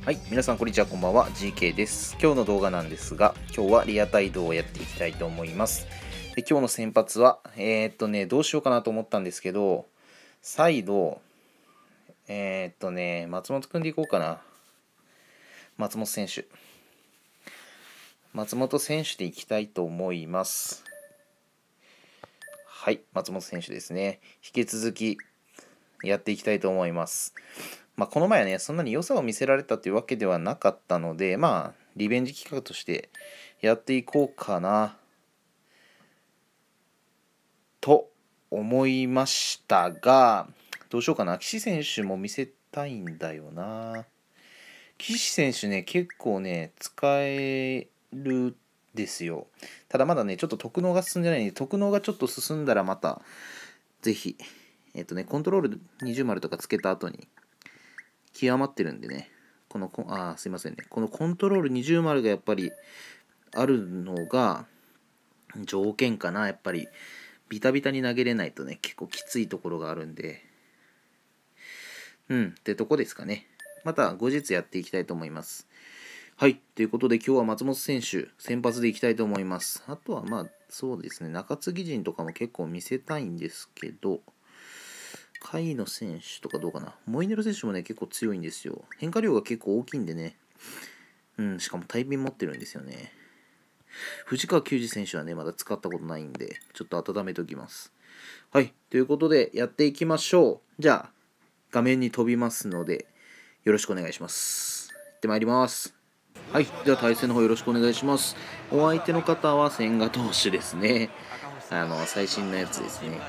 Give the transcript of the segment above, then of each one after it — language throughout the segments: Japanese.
はい、皆さんこんにちは、こんばんは、GK です。今日の動画なんですが、今日はリアタイ動をやっていきたいと思います。で、今日の先発は、どうしようかなと思ったんですけど、再度、松本くんでいこうかな。松本選手。松本選手でいきたいと思います。はい、松本選手ですね。引き続きやっていきたいと思います。この前はね、そんなに良さを見せられたというわけではなかったので、リベンジ企画としてやっていこうかなと思いましたが、どうしようかな。岸選手も見せたいんだよな。岸選手ね、結構ね、使えるですよ。ただまだね、ちょっと特能が進んでないんで、特能がちょっと進んだらまた、ぜひ、コントロール20丸とかつけた後に、極まってるんでね、すいませんね、このコントロール20丸がやっぱりあるのが条件かな。やっぱりビタビタに投げれないとね、結構きついところがあるんで、ってとこですかね。また後日やっていきたいと思います。はい、ということで今日は松本選手先発でいきたいと思います。あとはそうですね、中継ぎ陣とかも結構見せたいんですけど、甲斐野選手とかどうかな。モイネロ選手もね、結構強いんですよ。変化量が結構大きいんでね。しかも大瓶持ってるんですよね。藤川球児選手はね、まだ使ったことないんで、ちょっと温めておきます。はい、ということでやっていきましょう。じゃあ、画面に飛びますので、よろしくお願いします。行ってまいります。はい、では対戦の方よろしくお願いします。お相手の方は千賀投手ですね。最新のやつですね。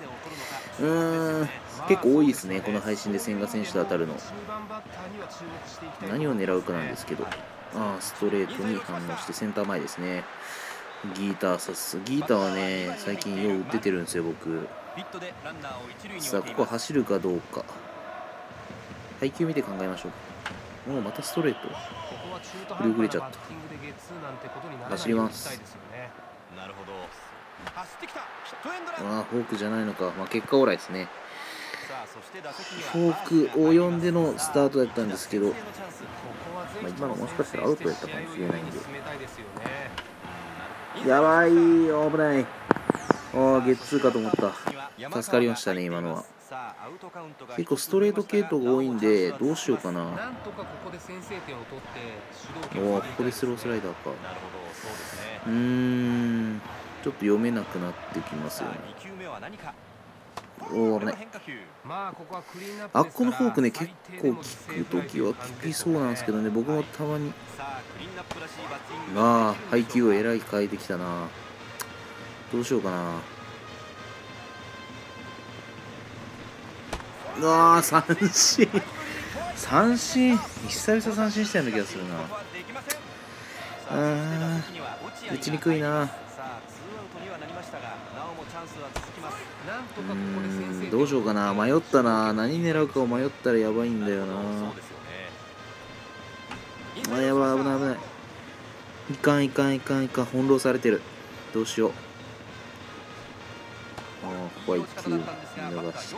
結構多いですね、この配信で千賀選手と当たるの。何を狙うかなんですけど、ストレートに反応してセンター前ですね。ギーターはね、最近よう出てるんですよ、僕。さあ、ここ走るかどうか。配球見て考えましょう。またストレート。振り遅れちゃった。走ります。フォークじゃないのか。結果オーライですね。フォークを呼んでのスタートだったんですけど、今のもしかしたらアウトやったかもしれないんで。やばい、危ない。ゲッツーかと思った。助かりましたね、今のは。結構ストレート系統が多いんで、どうしようかな。ここでスロースライダーか。ちょっと読めなくなってきますよね。危ない。あっこのフォークね、結構効くときは効きそうなんですけどね、僕もたまに。配球をえらい変えてきたな。どうしようかな。三振三振、久々三振したような気がするな。打ちにくいな。どうしようかな。迷ったな。何狙うかを迷ったらやばいんだよな。やばい、危ない危ない。いかん。翻弄されてる。どうしよう。ここは1球見逃して。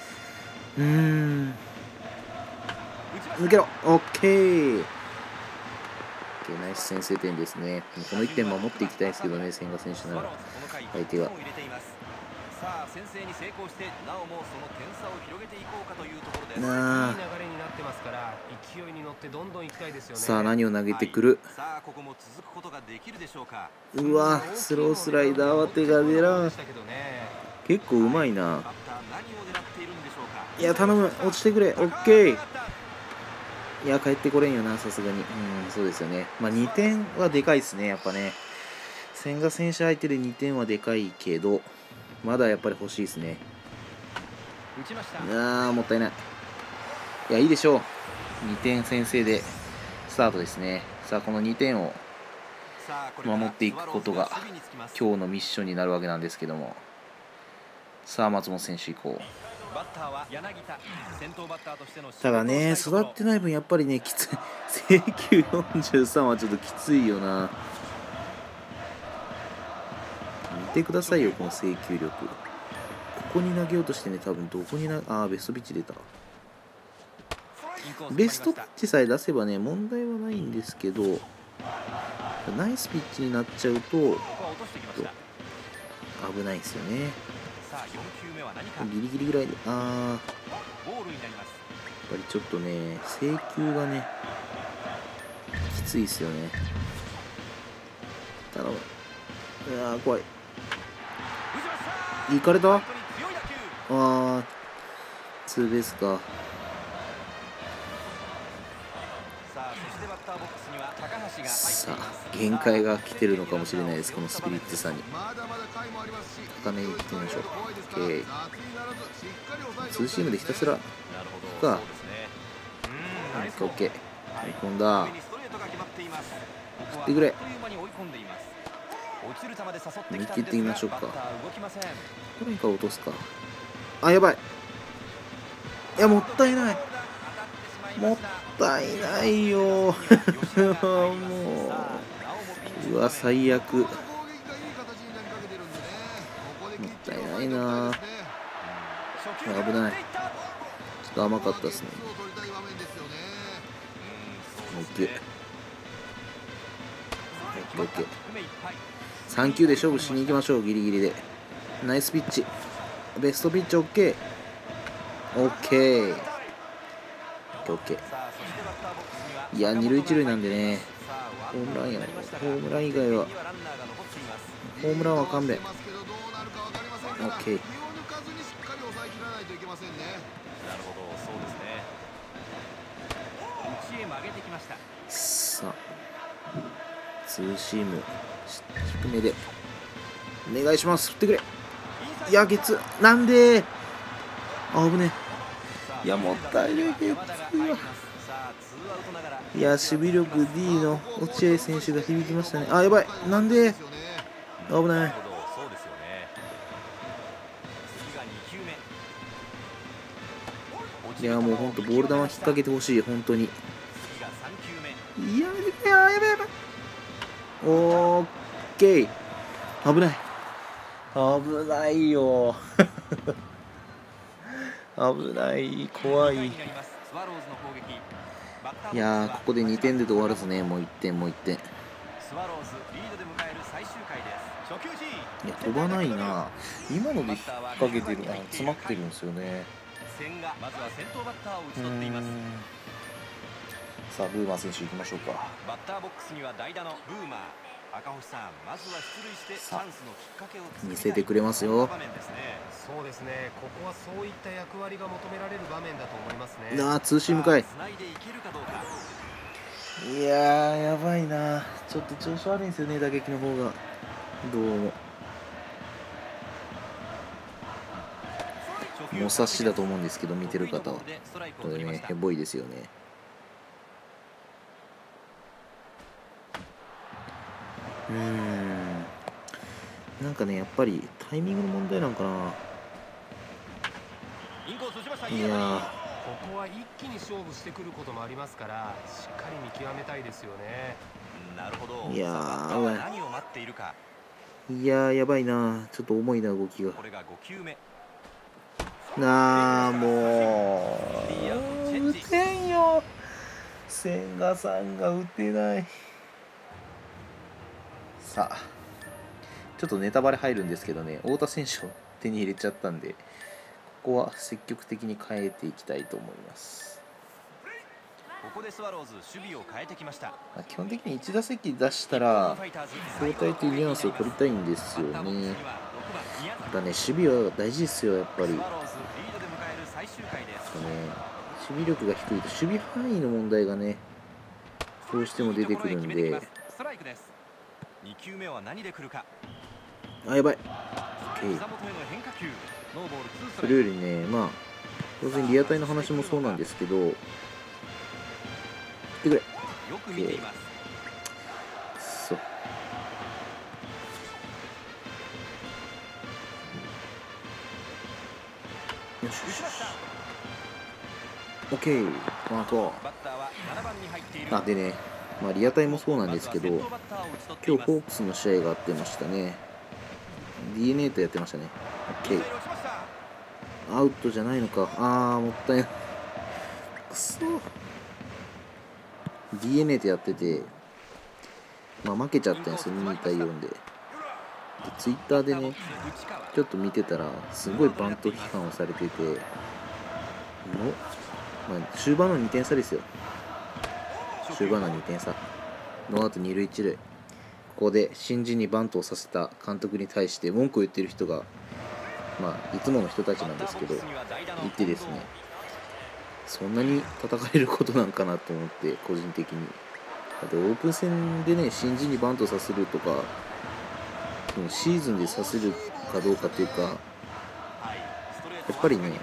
抜けろ。オッケー。ナイス先制点ですね。この1点守っていきたいですけどね、千賀選手なら。相手が。さあ、何を投げてくる。スロースライダーは手が出らん。結構うまいな。いや、頼む、落ちてくれ。オッケー。いや、帰ってこれんよな、さすがに。そうですよね。2点はでかいですね、やっぱね。千賀選手相手で2点はでかいけど、まだやっぱり欲しいですね。もったいない。いや、いいでしょう。2点先制でスタートですね。さあ、この2点を守っていくことが今日のミッションになるわけなんですけども。さあ、松本選手行こう。ただね、育ってない分やっぱりね、きつい。制球43はちょっときついよな。見てくださいよ、この制球力。ここに投げようとしてね、多分どこにベストピッチ出た。 ベストピッチさえ出せばね、問題はないんですけど、ナイスピッチになっちゃうと、危ないですよね。ギリギリぐらいで、やっぱりちょっとね、制球がね、きついですよね。頼む。怖い。行かれた？ツーベースか。さあ、限界が来てるのかもしれないです、このスピリッツさんに。高めに行ってみましょう。OK。ツーシームでひたすら、か。OK。追い込んだ。振ってくれ。見切ってみましょうか。これから落とすか。やばい。いや、もったいない。もったいないよ。もう。うわ、最悪。もったいないな。危ない。ちょっと甘かったですね。OK。3球で勝負しに行きましょう、ギリギリで。ナイスピッチ。ベストピッチ OK。OK。いや、2塁1塁なんでね、ホームランやろ。ホームラン以外は、ホームランは勘弁。OK。さあ、ツーシーム、低めで、お願いします。振ってくれ。いや、ゲッツ、なんで危ねえ。いや、もったいない、ゲッツは。いや、守備力 D の落合選手が響きましたね。やばい。なんで危ない。いや、もうほんとボール球引っ掛けてほしい、本当に。いや、やばい。オーケー。危ない。危ないよ。危ない。怖い。いやー、ここで2点で終わらずね、もう1点。いや、飛ばないな。今ので引っ掛けてるな。詰まってるんですよね。さあ、ブーマー選手行きましょうか。バッターボックスには代打のブーマー。赤星さん、まずは出塁してチャンスのきっかけを見せてくれますよ。 そうですね。ここはそういった役割が求められる場面だと思いますね。 ツーシームかい。いやー、やばいな。ちょっと調子悪いんですよね、打撃の方が。どうも。お察しだと思うんですけど、見てる方は。これね、ヘボいですよね。なんかね、やっぱりタイミングの問題なんかな。いやー、 ここは一気に勝負してくることもありますから、しっかり見極めたいですよね。 いやー、いやー、やばいな。ちょっと重いな、動きが。もう打てんよ。千賀さんが打てない。さあ、ちょっとネタバレ入るんですけどね、太田選手を手に入れちゃったんで、ここは積極的に変えていきたいと思います。ここでスワローズ守備を変えてきました。基本的に1打席出したら交代というニュアンスを取りたいんですよね。ただね、守備は大事ですよ、やっぱり。守備力が低いと守備範囲の問題がね、どうしても出てくるんで。やばい。それよりね、当然リアタイの話もそうなんですけど、ってくれ。そう。よし。OK。でね、リアタイもそうなんですけど、今日ホークスの試合があってましたね。DNA とやってましたね。OK。アウトじゃないのか。もったいない。くそ。 DNA でやってて、負けちゃったんですよ、2対4で。ツイッターでね、ちょっと見てたら、すごいバント批判をされてて、終盤の2点差ですよ。終盤の2点差。ノーアウト2塁1塁。ここで新人にバントをさせた監督に対して文句を言ってる人が、いつもの人たちなんですけど、いてですね、そんなに叩かれることなんかなと思って、個人的に。だってオープン戦でね、新人にバントさせるとか、シーズンでさせるかどうかっていうか、やっぱりね、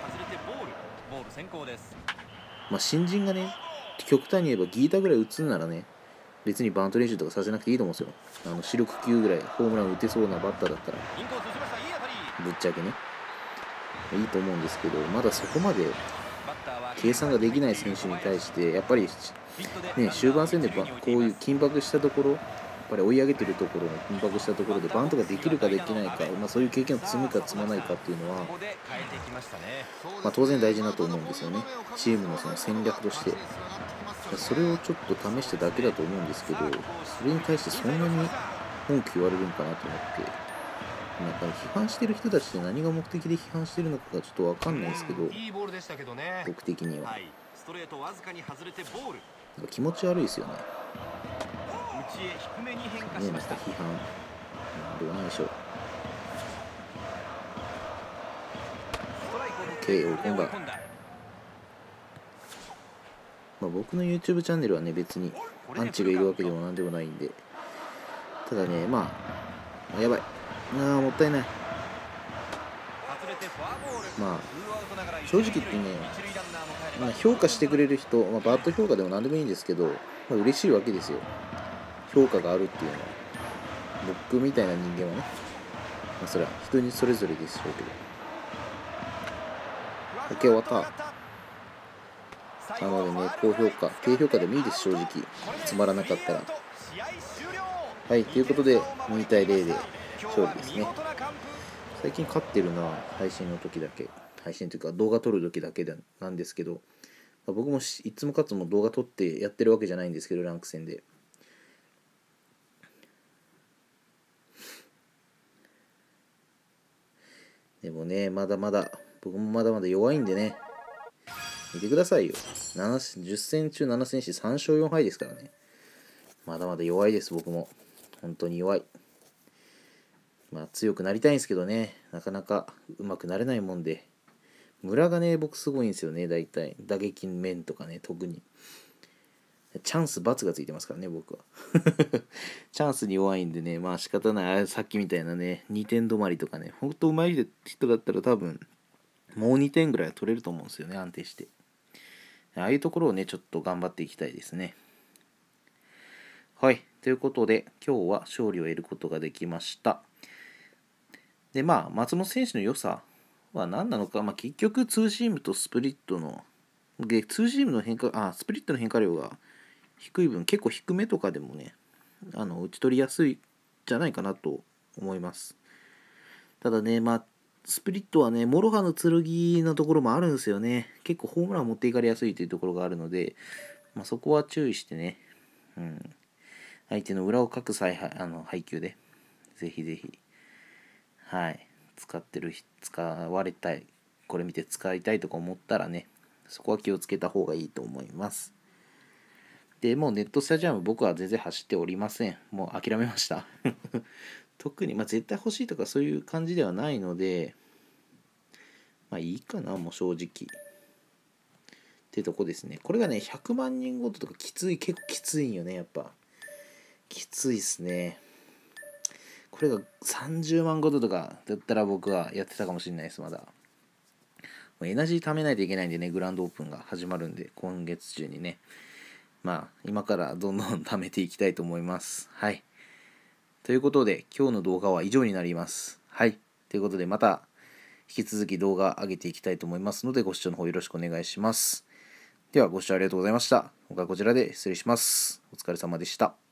新人がね、極端に言えばギータぐらい打つんならね、別にバント練習とかさせなくていいと思うんですよ。主力級ぐらいホームラン打てそうなバッターだったら、ぶっちゃけね、いいと思うんですけど、まだそこまで計算ができない選手に対して、やっぱりね、終盤戦でこういう緊迫したところ、やっぱり追い上げてるところの緊迫したところでバントができるかできないか、そういう経験を積むか積まないかっていうのは、当然大事だと思うんですよね。チームのその戦略として。それをちょっと試しただけだと思うんですけど、それに対してそんなに文句言われるのかなと思って、批判してる人たちって何が目的で批判してるのかがちょっと分かんないですけど、僕的には気持ち悪いですよね。批判どうなんでしょう。 OK 追い込んだ。僕の YouTube チャンネルはね、別にアンチがいるわけでもなんでもないんで、ただね、やばいもったいない。正直言ってね、評価してくれる人、バッド評価でも何でもいいんですけど、嬉しいわけですよ。評価があるっていうのは。僕みたいな人間はね、それは人にそれぞれでしょうけど。OK、終わった。なのでね、高評価、低評価でもいいです、正直。つまらなかったら。はい、ということで、2対0で勝利ですね。最近勝ってるのは配信の時だけ。配信というか動画撮る時だけなんですけど、僕もいつもかつも動画撮ってやってるわけじゃないんですけど、ランク戦で。でもね、僕もまだまだ弱いんでね、見てくださいよ。10戦中7戦し3勝4敗ですからね。まだまだ弱いです、僕も。本当に弱い。強くなりたいんですけどね、なかなか上手くなれないもんで。村がね、僕すごいんですよね、大体。打撃面とかね、特に。チャンス×がついてますからね、僕は。チャンスに弱いんでね、仕方ない。さっきみたいなね、2点止まりとかね、ほんとうまい人だったら多分、もう2点ぐらいは取れると思うんですよね、安定して。ああいうところをね、ちょっと頑張っていきたいですね。はい。ということで、今日は勝利を得ることができました。で、松本選手の良さは何なのか、結局、ツーシームとスプリットの、ツーシームのスプリットの変化量が低い分、結構低めとかでもね、打ち取りやすいんじゃないかなと思います。ただね、スプリットはね、諸刃の剣のところもあるんですよね。結構ホームラン持っていかれやすいというところがあるので、そこは注意してね、相手の裏をかく配球で、ぜひぜひ、使われたい、これ見て使いたいとか思ったらね、そこは気をつけた方がいいと思います。で、もうネットスタジアム僕は全然走っておりません。もう諦めました。特に、絶対欲しいとかそういう感じではないので、いいかな、もう正直。ってとこですね。これがね、100万人ごととか結構きついんよね、やっぱ。きついっすね。これが30万ごととかだったら僕はやってたかもしれないです、まだ。エナジー貯めないといけないんでね、グランドオープンが始まるんで、今月中にね。今からどんどん貯めていきたいと思います。はい。ということで、今日の動画は以上になります。はい。ということで、また引き続き動画上げていきたいと思いますので、ご視聴の方よろしくお願いします。では、ご視聴ありがとうございました。今回はこちらで失礼します。お疲れ様でした。